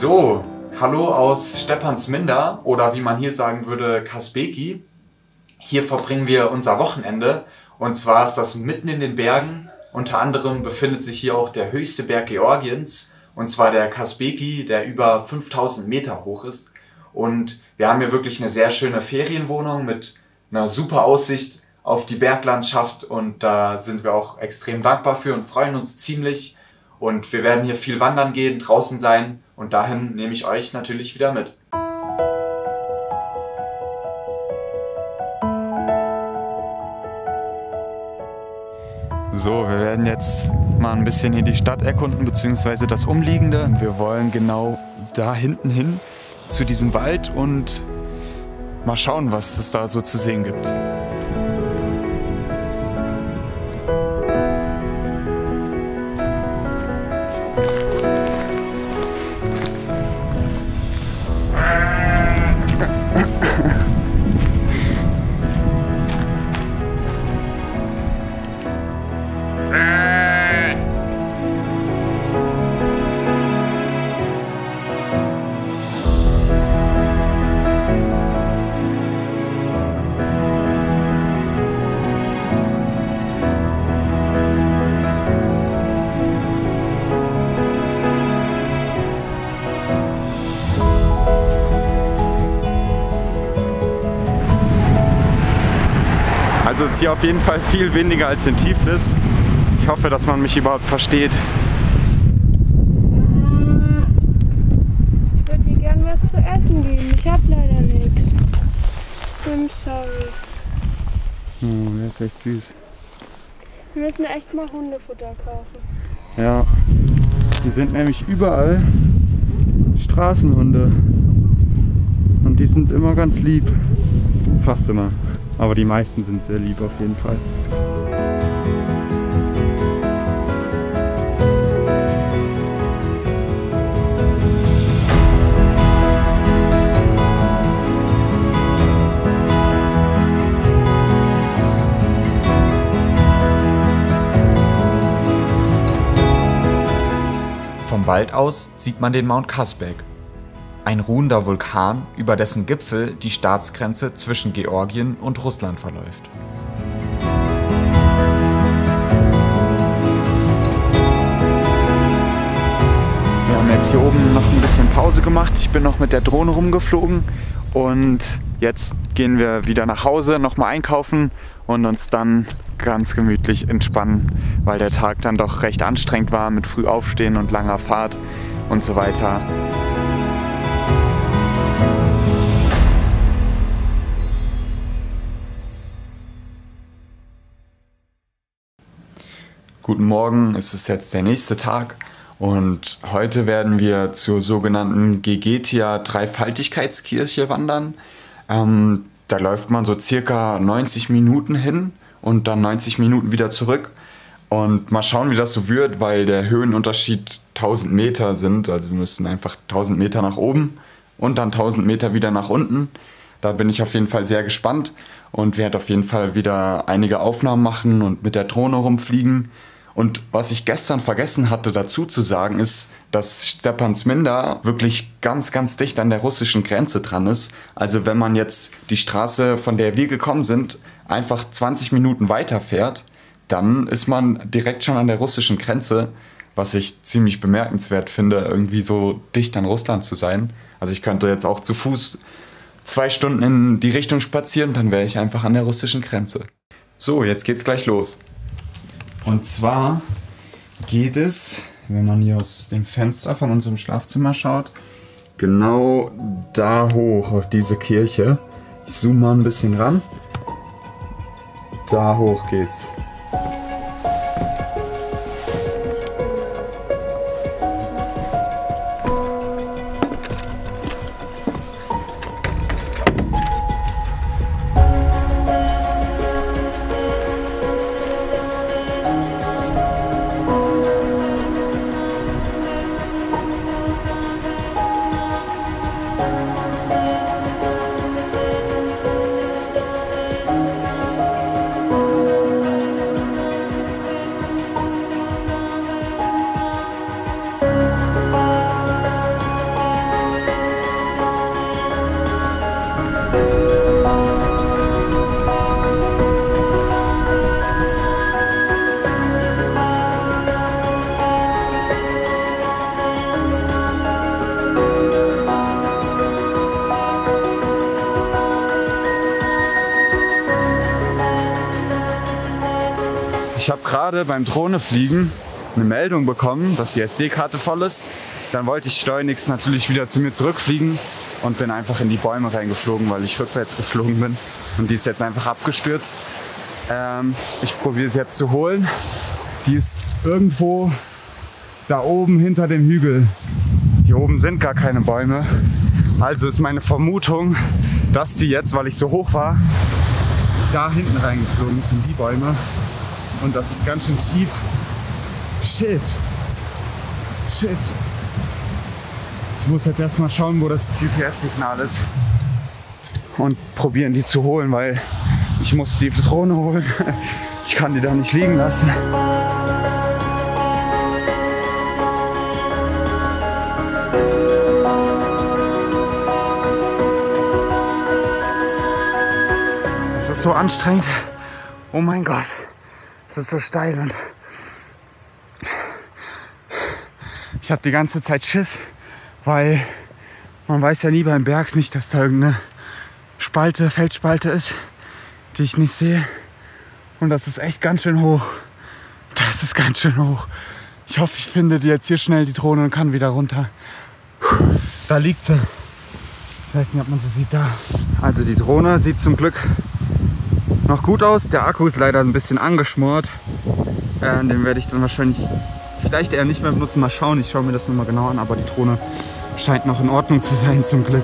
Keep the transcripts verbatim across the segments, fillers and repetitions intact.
So, hallo aus Stephansminda oder wie man hier sagen würde, Kasbeki. Hier verbringen wir unser Wochenende und zwar ist das mitten in den Bergen. Unter anderem befindet sich hier auch der höchste Berg Georgiens und zwar der Kasbeki, der über fünftausend Meter hoch ist. Und wir haben hier wirklich eine sehr schöne Ferienwohnung mit einer super Aussicht auf die Berglandschaft und da sind wir auch extrem dankbar für und freuen uns ziemlich. Und wir werden hier viel wandern gehen, draußen sein und dahin nehme ich euch natürlich wieder mit. So, wir werden jetzt mal ein bisschen hier die Stadt erkunden, beziehungsweise das Umliegende. Wir wollen genau da hinten hin zu diesem Wald und mal schauen, was es da so zu sehen gibt. Also es ist hier auf jeden Fall viel windiger als in Tiflis. Ich hoffe, dass man mich überhaupt versteht. Ich würde dir gern was zu essen geben. Ich habe leider nichts. I'm sorry. Oh, der ist echt süß. Wir müssen echt mal Hundefutter kaufen. Ja, hier sind nämlich überall Straßenhunde. Und die sind immer ganz lieb. Fast immer. Aber die meisten sind sehr lieb auf jeden Fall. Vom Wald aus sieht man den Mount Kasbek. Ein ruhender Vulkan, über dessen Gipfel die Staatsgrenze zwischen Georgien und Russland verläuft. Wir haben jetzt hier oben noch ein bisschen Pause gemacht. Ich bin noch mit der Drohne rumgeflogen und jetzt gehen wir wieder nach Hause, nochmal einkaufen und uns dann ganz gemütlich entspannen, weil der Tag dann doch recht anstrengend war mit früh aufstehen und langer Fahrt und so weiter. Guten Morgen, es ist jetzt der nächste Tag und heute werden wir zur sogenannten Gegetia-Dreifaltigkeitskirche wandern. Ähm, da läuft man so circa neunzig Minuten hin und dann neunzig Minuten wieder zurück. Und mal schauen, wie das so wird, weil der Höhenunterschied tausend Meter sind. Also wir müssen einfach tausend Meter nach oben und dann tausend Meter wieder nach unten. Da bin ich auf jeden Fall sehr gespannt und werde auf jeden Fall wieder einige Aufnahmen machen und mit der Drohne rumfliegen. Und was ich gestern vergessen hatte dazu zu sagen, ist, dass Stephansminda wirklich ganz, ganz dicht an der russischen Grenze dran ist. Also wenn man jetzt die Straße, von der wir gekommen sind, einfach zwanzig Minuten weiter fährt, dann ist man direkt schon an der russischen Grenze, was ich ziemlich bemerkenswert finde, irgendwie so dicht an Russland zu sein. Also ich könnte jetzt auch zu Fuß zwei Stunden in die Richtung spazieren, dann wäre ich einfach an der russischen Grenze. So, jetzt geht's gleich los. Und zwar geht es, wenn man hier aus dem Fenster von unserem Schlafzimmer schaut, genau da hoch auf diese Kirche. Ich zoome mal ein bisschen ran. Da hoch geht's. Ich habe gerade beim Drohnefliegen eine Meldung bekommen, dass die S D-Karte voll ist. Dann wollte ich schleunigst natürlich wieder zu mir zurückfliegen und bin einfach in die Bäume reingeflogen, weil ich rückwärts geflogen bin. Und die ist jetzt einfach abgestürzt. Ähm, ich probiere sie jetzt zu holen. Die ist irgendwo da oben hinter dem Hügel. Hier oben sind gar keine Bäume. Also ist meine Vermutung, dass die jetzt, weil ich so hoch war, da hinten reingeflogen ist in die Bäume. Und das ist ganz schön tief. Shit. Shit. Ich muss jetzt erstmal schauen, wo das G P S-Signal ist. Und probieren, die zu holen, weil ich muss die Drohne holen. Ich kann die da nicht liegen lassen. Es ist so anstrengend. Oh mein Gott. Es ist so steil und ich habe die ganze Zeit Schiss, weil man weiß ja nie beim Berg nicht, dass da irgendeine Spalte, Felsspalte ist, die ich nicht sehe. Und das ist echt ganz schön hoch. Das ist ganz schön hoch. Ich hoffe, ich finde die jetzt hier schnell, die Drohne, und kann wieder runter. Da liegt sie. Ich weiß nicht, ob man sie sieht da. Also die Drohne sieht zum Glück noch gut aus. Der Akku ist leider ein bisschen angeschmort. Äh, den werde ich dann wahrscheinlich vielleicht eher nicht mehr benutzen. Mal schauen, ich schaue mir das nochmal genau an. Aber die Drohne scheint noch in Ordnung zu sein, zum Glück.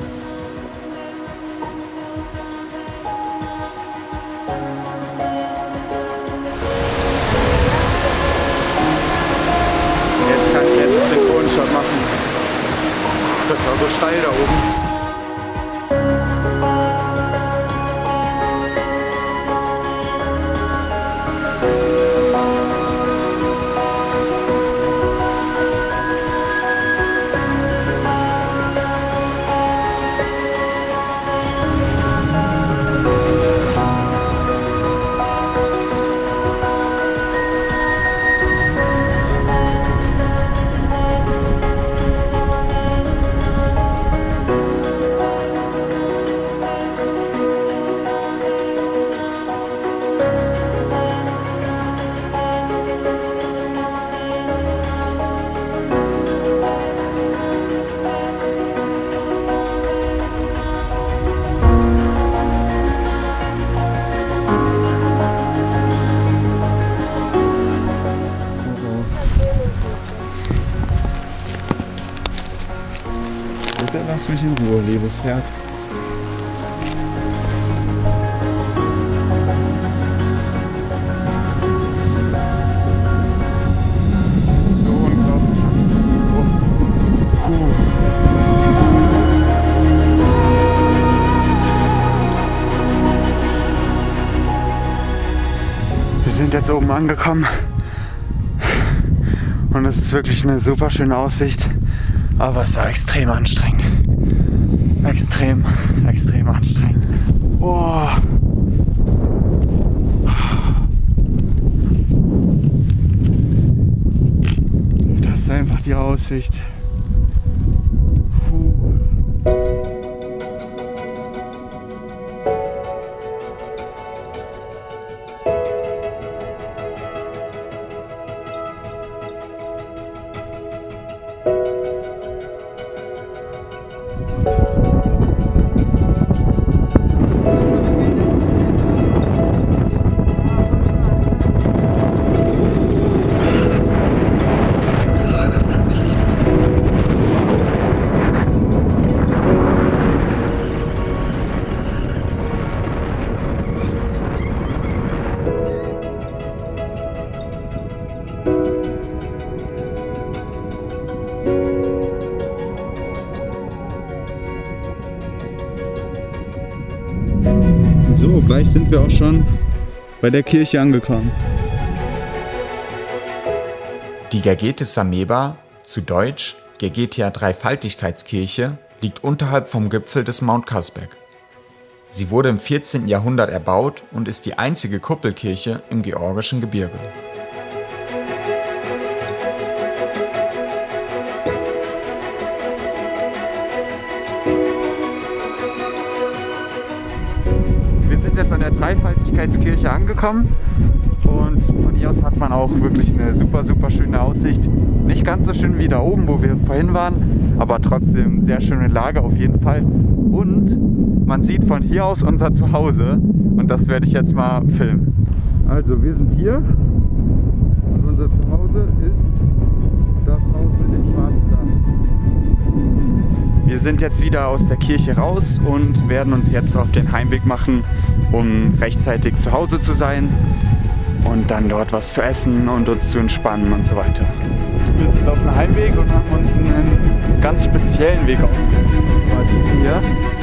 Jetzt kann ich endlich den Drohnenshot machen. Das war so steil da oben. Bitte lass mich in Ruhe, liebes Herz. Das ist so unglaublich anstrengend. Oh. Puh. Wir sind jetzt oben angekommen und es ist wirklich eine super schöne Aussicht. Aber es war extrem anstrengend. Extrem, extrem anstrengend. Oh. Das ist einfach die Aussicht. Puh. So, gleich sind wir auch schon bei der Kirche angekommen. Die Gergetes-Sameba, zu Deutsch Gergetia Dreifaltigkeitskirche, liegt unterhalb vom Gipfel des Mount Kazbek. Sie wurde im vierzehnten Jahrhundert erbaut und ist die einzige Kuppelkirche im Georgischen Gebirge. Wir sind jetzt an der Dreifaltigkeitskirche angekommen und von hier aus hat man auch wirklich eine super, super schöne Aussicht. Nicht ganz so schön wie da oben, wo wir vorhin waren, aber trotzdem sehr schöne Lage auf jeden Fall. Und man sieht von hier aus unser Zuhause und das werde ich jetzt mal filmen. Also wir sind hier und unser Zuhause ist das Haus mit dem schwarzen Dach. Wir sind jetzt wieder aus der Kirche raus und werden uns jetzt auf den Heimweg machen, um rechtzeitig zu Hause zu sein und dann dort was zu essen und uns zu entspannen und so weiter. Wir sind auf dem Heimweg und haben uns einen ganz speziellen Weg ausgesucht, und zwar diesen hier.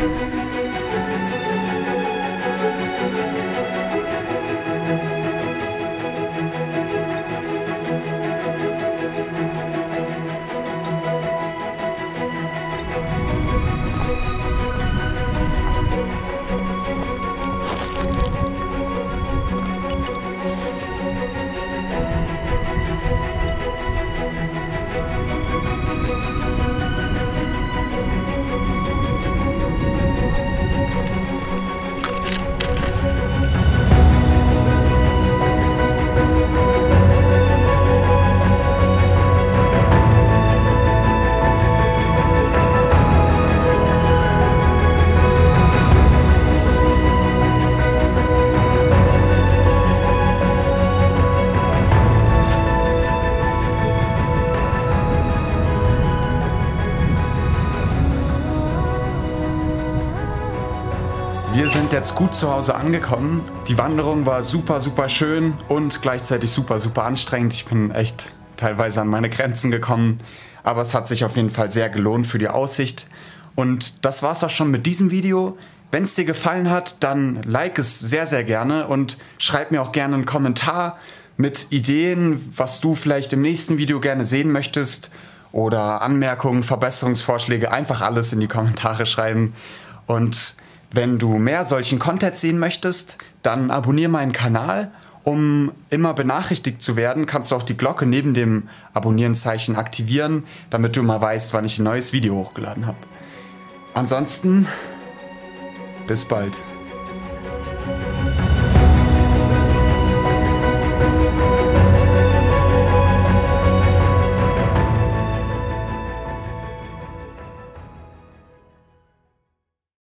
Wir sind jetzt gut zu Hause angekommen. Die Wanderung war super, super schön und gleichzeitig super, super anstrengend. Ich bin echt teilweise an meine Grenzen gekommen, aber es hat sich auf jeden Fall sehr gelohnt für die Aussicht. Und das war's auch schon mit diesem Video. Wenn es dir gefallen hat, dann like es sehr, sehr gerne und schreib mir auch gerne einen Kommentar mit Ideen, was du vielleicht im nächsten Video gerne sehen möchtest oder Anmerkungen, Verbesserungsvorschläge, einfach alles in die Kommentare schreiben. Und wenn du mehr solchen Content sehen möchtest, dann abonniere meinen Kanal. Um immer benachrichtigt zu werden, kannst du auch die Glocke neben dem Abonnieren-Zeichen aktivieren, damit du immer weißt, wann ich ein neues Video hochgeladen habe. Ansonsten, bis bald.